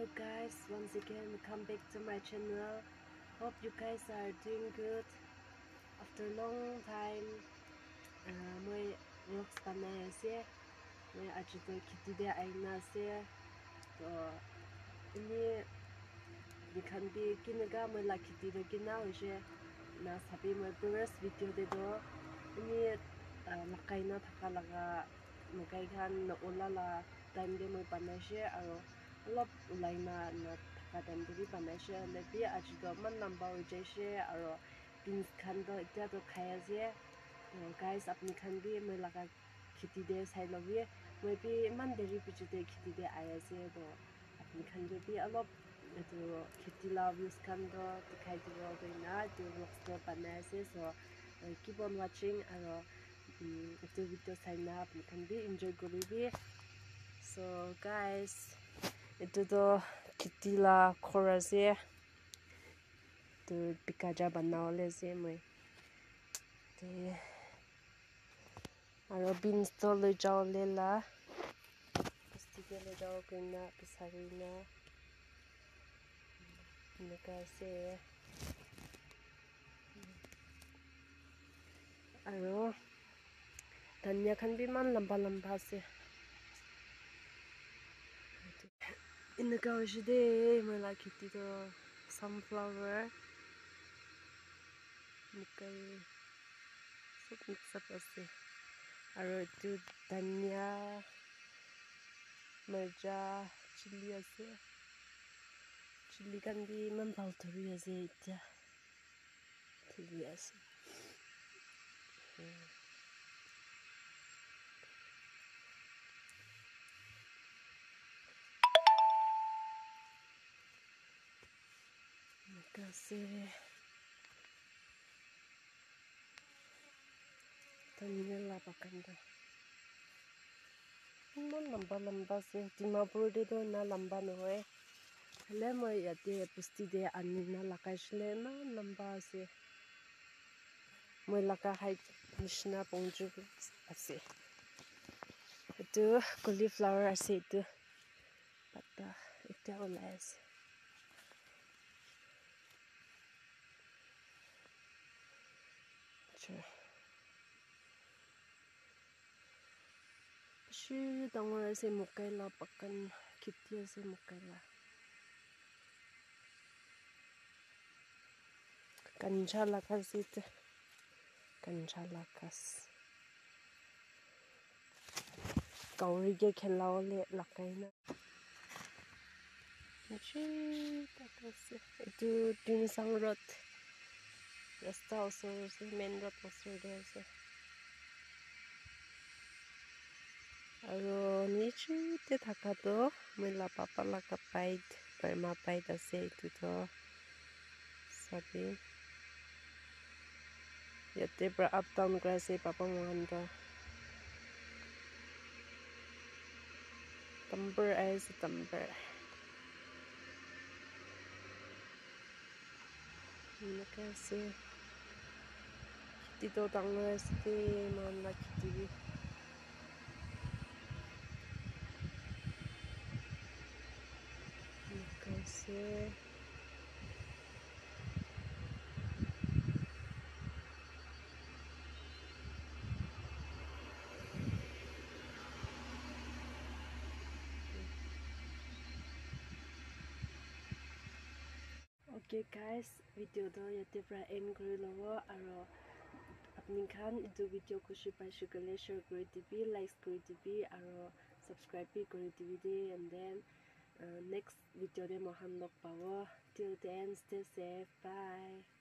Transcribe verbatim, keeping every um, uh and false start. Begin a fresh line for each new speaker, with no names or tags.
Hello guys, once again come back to my channel. Hope you guys are doing good. After a long time, uh, my vlogs banaya se, my ajuto kitty de aina se. To ini ni kan bi kinaga my la kitty do kina hoje na sabi my previous video de do ini lakai na thaka laga makai kan na ola la time de my banaya se aro অলপ ওলাই না না থাকা time দি বনাইছে লেবি আজি তো মান number হৈ যাইছে আৰু বিনছ খান তো এতিয়া তো খাই আছে তো গাইজ আপুনি খান বি মই লগা খেতি দে চাই লবি মই বি ইমান দেৰি পিছতে খেতি দে আই আছে তো আপুনি খান বি অলপ এইটো খেতি লা ভিউজ খান তো দেখাই দিব না এইটো ব্লগছ তো বনাই আছে চ' কিপ অন ৱাচিং আৰু এইটো ভিডিঅ' চাই না আপুনি খান বি এনজয় কৰিবি so' guys itu to kiti la khora se to pikaja banao le se moi te aro beans to le jao le la plastic le jao kena pisari na nika se aro tanya khan bi man lamba lamba se in the garage day, my like it did a sunflower. Okay, so mix up as the arrow to Tanya Merja chili as the chili can be manpaltari as it. Yes. Kasi Tanya la pakanda. Mo lamba lamba se Dimapur de do na lamba no hai. Le mo yate pusti de anina lakai shle na lamba se. Mo laka height nishna pongju ase. Itu cauliflower ase itu. Pata itu oleh ase. Shi dangor se mukai la pakan kitty se mukai la kancha la kasit kancha la kas kauri ge khelao le lakai na shi takase itu tin sang road rasta also se main road also there se aro nichu te thakato mila papa la kapaid perma paid ase itu to sabi yate pra up down grass e papa mohanda tamber as tamber nakase tito tangas te man la kiti nakase Okay guys, video to yate pra end kori lobo aro apni khan itu video khushi paise kole share kori dibi like kori dibi aro subscribe bi kori dibi de and then uh, next video de mohan log pawo till then stay safe bye.